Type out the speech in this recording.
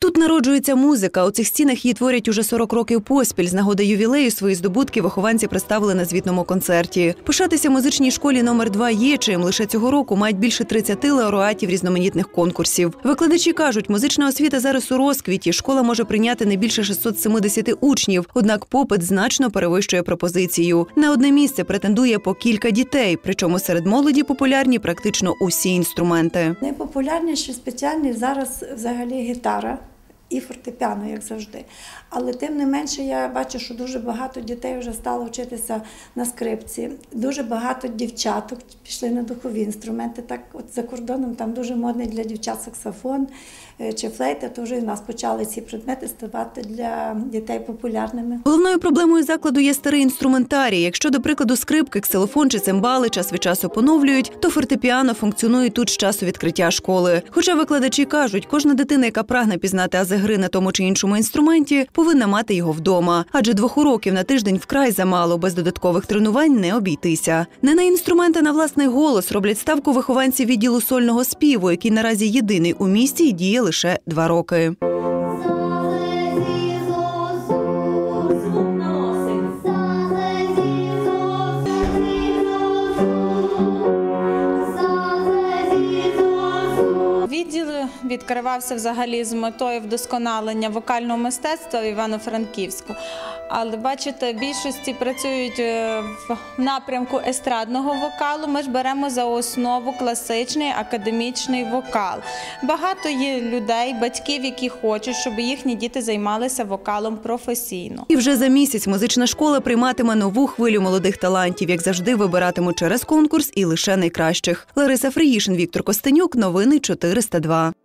Тут народжується музика. У цих стінах її творять уже 40 років поспіль. З нагоди ювілею свої здобутки вихованці представили на звітному концерті. Пишатися музичній школі номер 2 є чим. Лише цього року мають більше 30 лауреатів різноманітних конкурсів. Викладачі кажуть, музична освіта зараз у розквіті. Школа може прийняти не більше 670 учнів. Однак попит значно перевищує пропозицію. На одне місце претендує по кілька дітей. Причому серед молоді популярні практично усі інструменти. Найпопулярніші спеціальні зараз взагалі гітара і фортепіано, як завжди. Але тим не менше я бачу, що дуже багато дітей вже стало вчитися на скрипці. Дуже багато дівчаток пішли на духові інструменти. Так, от за кордоном там дуже модний для дівчат саксофон чи флейта, то вже і в нас почали ці предмети ставати для дітей популярними. Головною проблемою закладу є старий інструментарій. Якщо, до прикладу, скрипки, ксилофон чи цимбали час від часу поновлюють, то фортепіано функціонує тут з часу відкриття школи. Хоча викладачі кажуть, кожна дитина, яка прагне пізнати ази гри на тому чи іншому інструменті, повинна мати його вдома. Адже 2 уроків на тиждень вкрай замало, без додаткових тренувань не обійтися. Не на інструменти, на власний голос роблять ставку вихованці відділу сольного співу, який наразі єдиний у місті і діє лише 2 роки. Відділ відкривався взагалі з метою вдосконалення вокального мистецтва в Івано-Франківську. Але, бачите, більшості працюють в напрямку естрадного вокалу. Ми ж беремо за основу класичний академічний вокал. Багато є людей, батьків, які хочуть, щоб їхні діти займалися вокалом професійно. І вже за місяць музична школа прийматиме нову хвилю молодих талантів. Як завжди, вибиратимуть через конкурс і лише найкращих. Лариса Фриїшин, Віктор Костенюк. Новини 402.